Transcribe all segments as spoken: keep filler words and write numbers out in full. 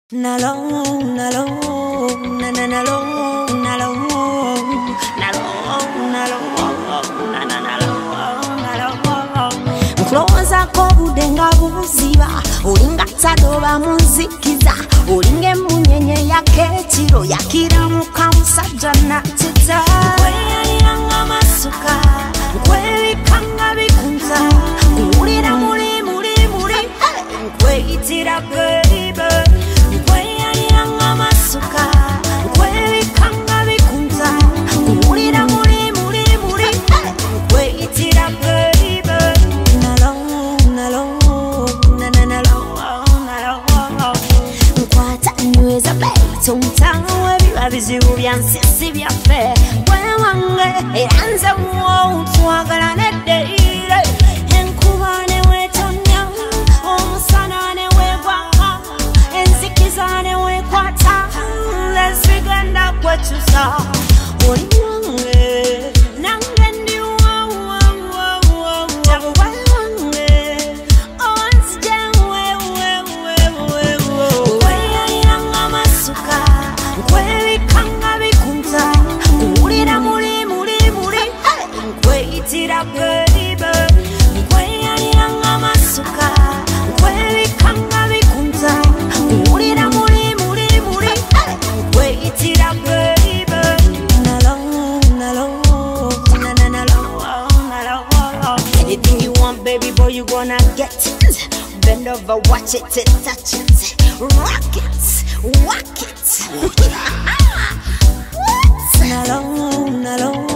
Nalo, nalo, na na nalo, nalo, nalo, nalo, na na nalo, nalo. Mkloza ko budenga buziba, ulinga tadoba munzikiza, ulinge munyenye yake tiro yakira mukamusajja na teta. Kweli yanga masuka, kweli kanga bikunza, kulira muri muri muri, kweli tira baby. Bizibu byansisi byaffe wewange eranze wo twagala neddeire enkuba ne wetonnya omusana ne wegwanga enzikiza ne wekwata lesigenda kwekyusa oli wange nange ndi wawawawawa wewange onzije wewewewewe weyayiranga masuka tira baby, kweli yanga masuka, kweli kanga bikunza, kulira muri muri muri, kweli tira baby, nalo nalo na na nalo nalo. Anything you want, baby boy, you gonna get it. Bend over, watch it, touch it, rock it, walk it. Nalo nalo.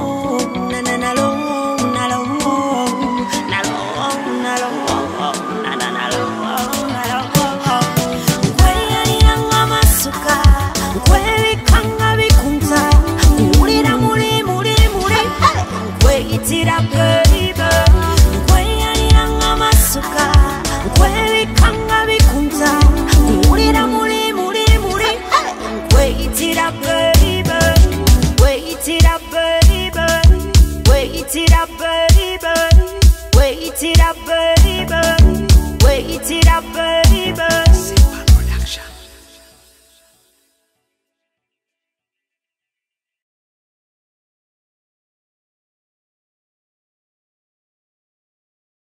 Tira baby, kweli yanga masuka, kweli kanga bikunza, kulira muri muri muri, kweli tira baby, kweli tira baby, kweli tira baby, kweli tira baby, kweli tira baby.